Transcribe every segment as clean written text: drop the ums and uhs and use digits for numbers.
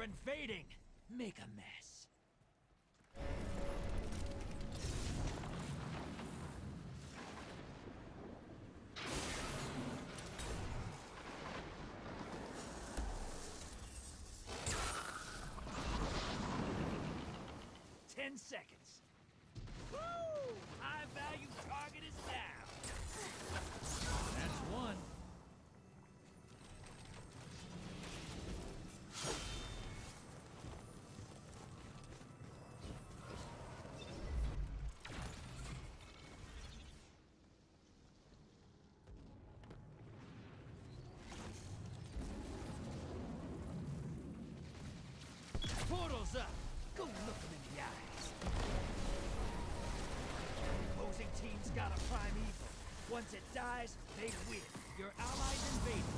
invading! Make a mess. Ten seconds. Woo! High value target is down. That's one. Portal's up! Go look him in the eyes! Opposing team's got a prime evil. Once it dies, they win. Your allies invaded.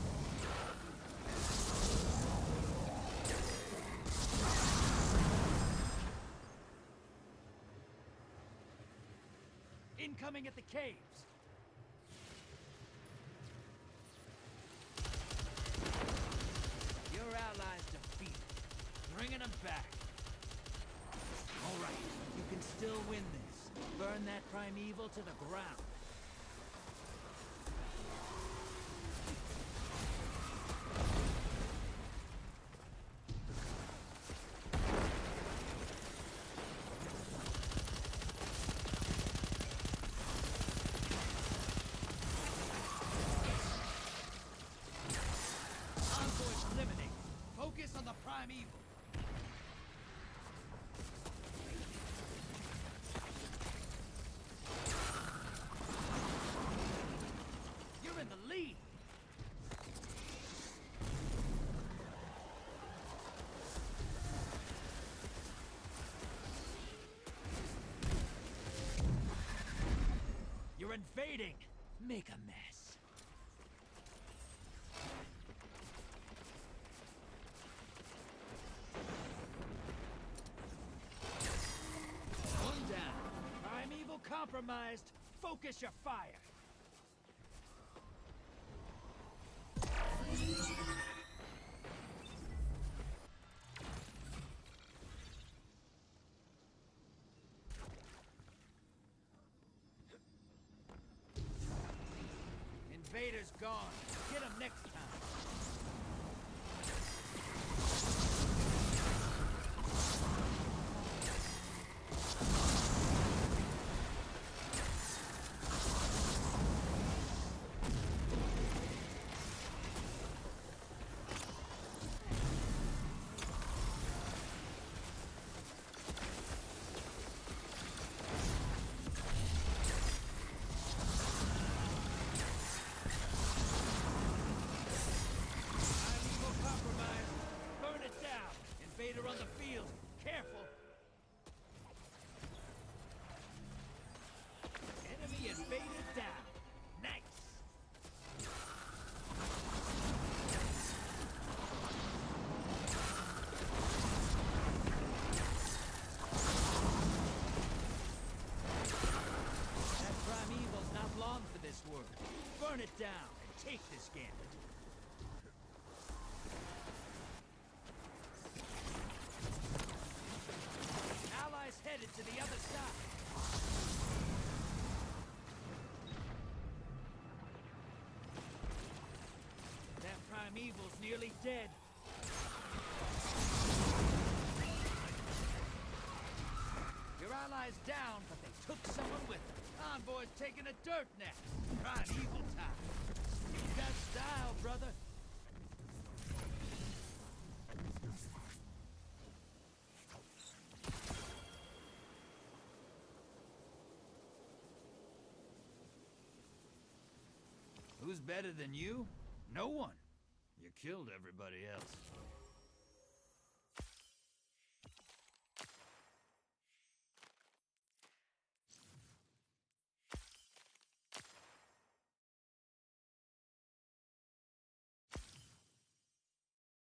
Incoming at the caves! Your allies defeated. Bringing them back. All right, you can still win this. Burn that primeval to the ground. Envoys eliminated. Focus on the primeval. You're in the lead! You're invading! Make a mess. One down. Primeval compromised. Focus your fire. Invader's gone. Get him next time. Burn it down! Invader on the field! Careful! Enemy invader down! Nice! That primeval's not long for this work. Burn it down and take this gambit. Allies headed to the other side. That primeval's nearly dead. Your allies down, but they took someone with them. Envoy's taking a dirt nap. Primeval time. You got style, brother. Who's better than you? No one. You killed everybody else.